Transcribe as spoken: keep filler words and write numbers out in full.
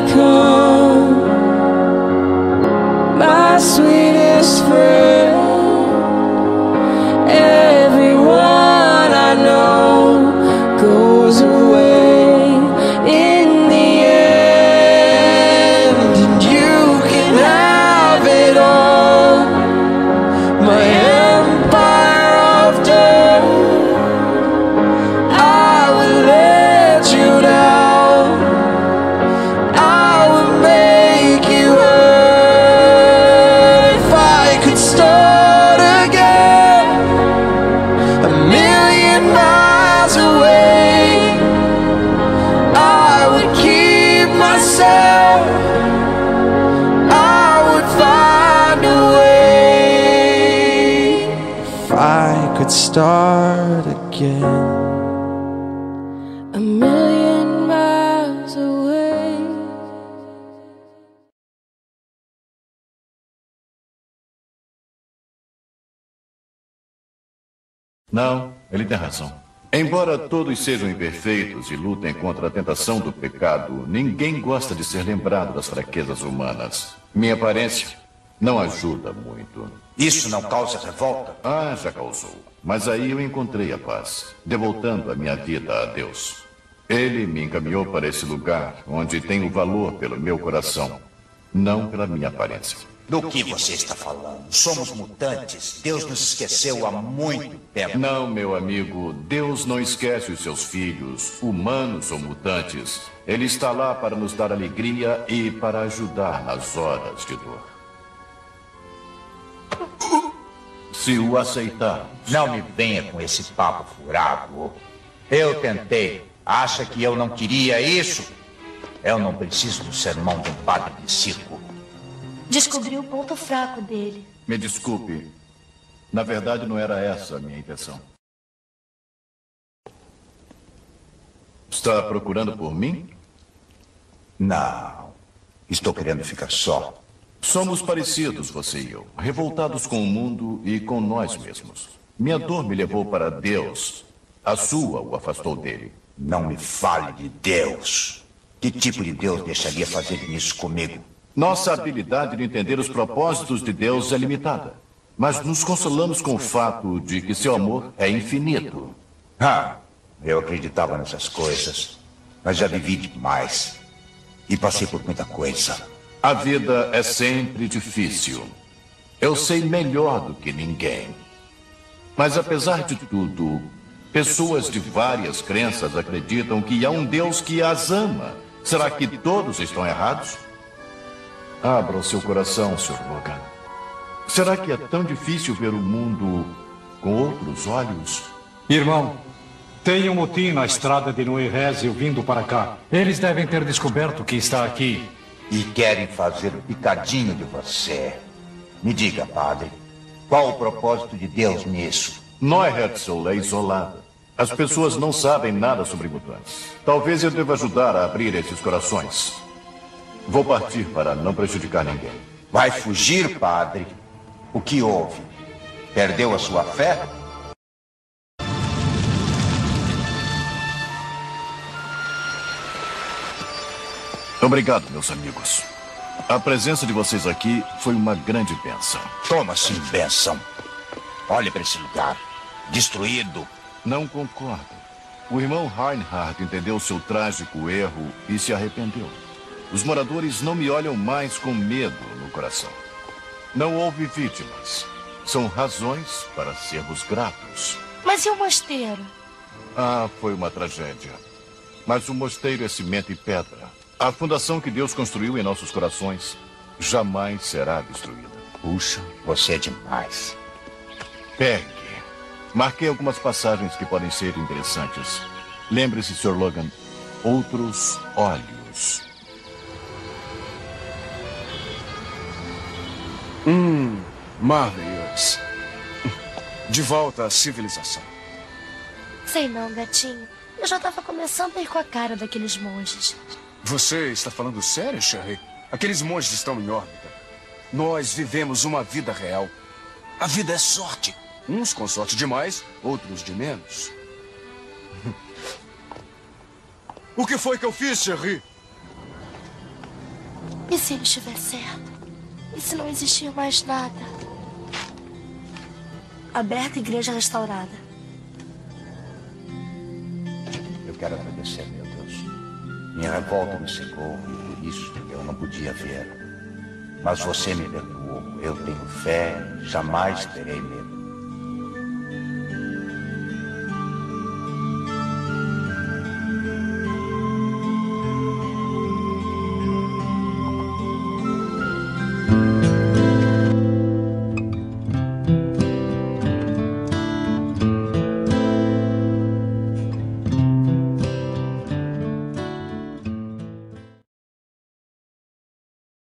become my sweetest friend. Everyone I know goes away in the end, and you can have it all, my empire of dirt. I will let you down, I will make you hurt. If I could start again a million miles away, I would keep myself, I would find a way. If I could start again a million miles away. Não, ele tem razão. Embora todos sejam imperfeitos e lutem contra a tentação do pecado, ninguém gosta de ser lembrado das fraquezas humanas. Minha aparência não ajuda muito. Isso não causa revolta? Ah, já causou. Mas aí eu encontrei a paz, devoltando a minha vida a Deus. Ele me encaminhou para esse lugar onde tenho valor pelo meu coração, não pela minha aparência. Do que você está falando? Somos mutantes. Deus nos esqueceu há muito tempo. Não, meu amigo, Deus não esquece os seus filhos, humanos ou mutantes. Ele está lá para nos dar alegria e para ajudar nas horas de dor. Se o aceitar. Não me venha com esse papo furado. Eu tentei. Acha que eu não queria isso? Eu não preciso do sermão de um padre de circo. Descobriu o ponto fraco dele. Me desculpe. Na verdade, não era essa a minha intenção. Está procurando por mim? Não. Estou querendo ficar só. Somos parecidos, você e eu. Revoltados com o mundo e com nós mesmos. Minha dor me levou para Deus. A sua o afastou dele. Não me fale de Deus. Que tipo de Deus deixaria fazer isso comigo? Nossa habilidade de entender os propósitos de Deus é limitada. Mas nos consolamos com o fato de que seu amor é infinito. Ah, eu acreditava nessas coisas. Mas já vivi demais. E passei por muita coisa. A vida é sempre difícil. Eu sei melhor do que ninguém. Mas apesar de tudo, pessoas de várias crenças acreditam que há um Deus que as ama. Será que todos estão errados? Abra o seu coração, senhor Logan. Será que é tão difícil ver o mundo com outros olhos? Irmão, tem um motim na estrada de Noirésio vindo para cá. Eles devem ter descoberto que está aqui. E querem fazer o picadinho de você. Me diga, padre, qual o propósito de Deus nisso? Neuherzl é isolada. As pessoas não sabem nada sobre mutantes. Talvez eu deva ajudar a abrir esses corações. Vou partir para não prejudicar ninguém. Vai fugir, padre? O que houve? Perdeu a sua fé? Obrigado, meus amigos. A presença de vocês aqui foi uma grande bênção. Como assim, bênção? Olhe para esse lugar. Destruído. Não concordo. O irmão Reinhard entendeu seu trágico erro e se arrependeu. Os moradores não me olham mais com medo no coração. Não houve vítimas. São razões para sermos gratos. Mas e o mosteiro? Ah, foi uma tragédia. Mas o mosteiro é cimento e pedra. A fundação que Deus construiu em nossos corações jamais será destruída. Puxa, você é demais. Pegue. Marquei algumas passagens que podem ser interessantes. Lembre-se, senhor Logan, outros olhos. Hum, Marvelous. De volta à civilização. Sei não, gatinho. Eu já tava começando a ir com a cara daqueles monges. Você está falando sério, Sherry? Aqueles monges estão em órbita. Nós vivemos uma vida real. A vida é sorte. Uns com sorte de mais, outros de menos. O que foi que eu fiz, Sherry? E se ele estiver certo? E se não existir mais nada? Aberta, igreja restaurada. Eu quero agradecer, meu Deus. Minha revolta me cegou e por isso eu não podia ver. Mas você me perdoou. Eu tenho fé e jamais terei medo.